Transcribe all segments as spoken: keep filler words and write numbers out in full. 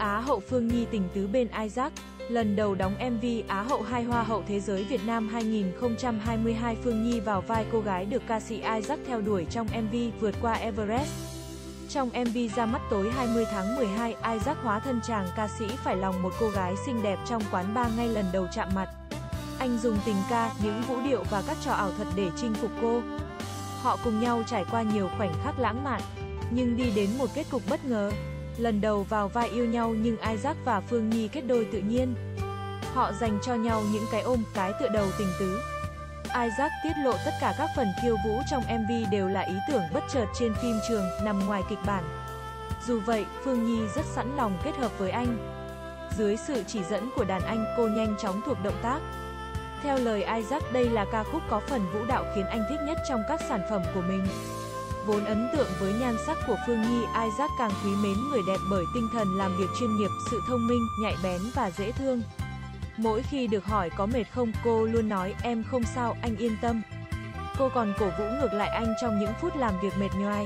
Á hậu Phương Nhi tình tứ bên Isaac, lần đầu đóng em vê Á hậu hai Hoa hậu Thế giới Việt Nam hai nghìn không trăm hai mươi hai. Phương Nhi vào vai cô gái được ca sĩ Isaac theo đuổi trong em vê Vượt qua Everest. Trong em vê ra mắt tối hai mươi tháng mười hai, Isaac hóa thân chàng ca sĩ phải lòng một cô gái xinh đẹp trong quán bar ngay lần đầu chạm mặt. Anh dùng tình ca, những vũ điệu và các trò ảo thuật để chinh phục cô. Họ cùng nhau trải qua nhiều khoảnh khắc lãng mạn, nhưng đi đến một kết cục bất ngờ. Lần đầu vào vai yêu nhau nhưng Isaac và Phương Nhi kết đôi tự nhiên. Họ dành cho nhau những cái ôm, cái tựa đầu tình tứ. Isaac tiết lộ tất cả các phần khiêu vũ trong em vê đều là ý tưởng bất chợt trên phim trường, nằm ngoài kịch bản. Dù vậy, Phương Nhi rất sẵn lòng kết hợp với anh. Dưới sự chỉ dẫn của đàn anh, cô nhanh chóng thuộc động tác. Theo lời Isaac, đây là ca khúc có phần vũ đạo khiến anh thích nhất trong các sản phẩm của mình. Vốn ấn tượng với nhan sắc của Phương Nhi, Isaac càng quý mến người đẹp bởi tinh thần làm việc chuyên nghiệp, sự thông minh, nhạy bén và dễ thương. Mỗi khi được hỏi có mệt không, cô luôn nói, em không sao, anh yên tâm. Cô còn cổ vũ ngược lại anh trong những phút làm việc mệt nhoài.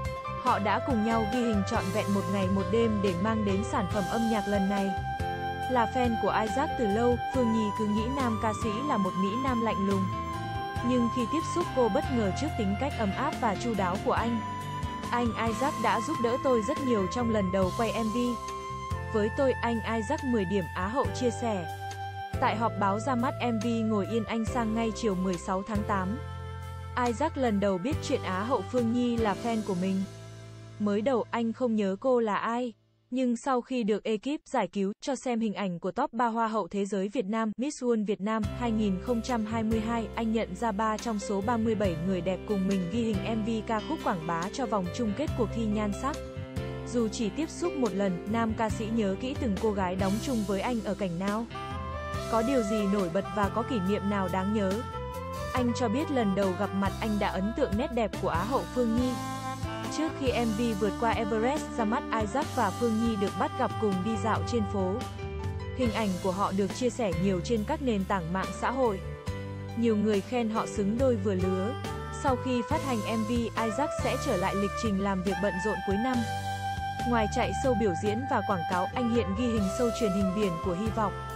Họ đã cùng nhau ghi hình trọn vẹn một ngày một đêm để mang đến sản phẩm âm nhạc lần này. Là fan của Isaac từ lâu, Phương Nhi cứ nghĩ nam ca sĩ là một mỹ nam lạnh lùng. Nhưng khi tiếp xúc cô bất ngờ trước tính cách ấm áp và chu đáo của anh. Anh Isaac đã giúp đỡ tôi rất nhiều trong lần đầu quay em vê. Với tôi, anh Isaac mười điểm, Á hậu chia sẻ. Tại họp báo ra mắt em vê Ngồi Yên Anh Sang ngay chiều mười sáu tháng tám. Isaac lần đầu biết chuyện Á hậu Phương Nhi là fan của mình. Mới đầu anh không nhớ cô là ai. Nhưng sau khi được ekip giải cứu, cho xem hình ảnh của top ba Hoa hậu Thế giới Việt Nam, Miss World Việt Nam hai nghìn không trăm hai mươi hai, anh nhận ra ba trong số ba mươi bảy người đẹp cùng mình ghi hình em vê ca khúc quảng bá cho vòng chung kết cuộc thi nhan sắc. Dù chỉ tiếp xúc một lần, nam ca sĩ nhớ kỹ từng cô gái đóng chung với anh ở cảnh nào. Có điều gì nổi bật và có kỷ niệm nào đáng nhớ. Anh cho biết lần đầu gặp mặt anh đã ấn tượng nét đẹp của Á hậu Phương Nhi. Trước khi em vê Vượt qua Everest ra mắt, Isaac và Phương Nhi được bắt gặp cùng đi dạo trên phố. Hình ảnh của họ được chia sẻ nhiều trên các nền tảng mạng xã hội. Nhiều người khen họ xứng đôi vừa lứa. Sau khi phát hành em vê, Isaac sẽ trở lại lịch trình làm việc bận rộn cuối năm. Ngoài chạy show biểu diễn và quảng cáo, anh hiện ghi hình show truyền hình biển của Hy vọng.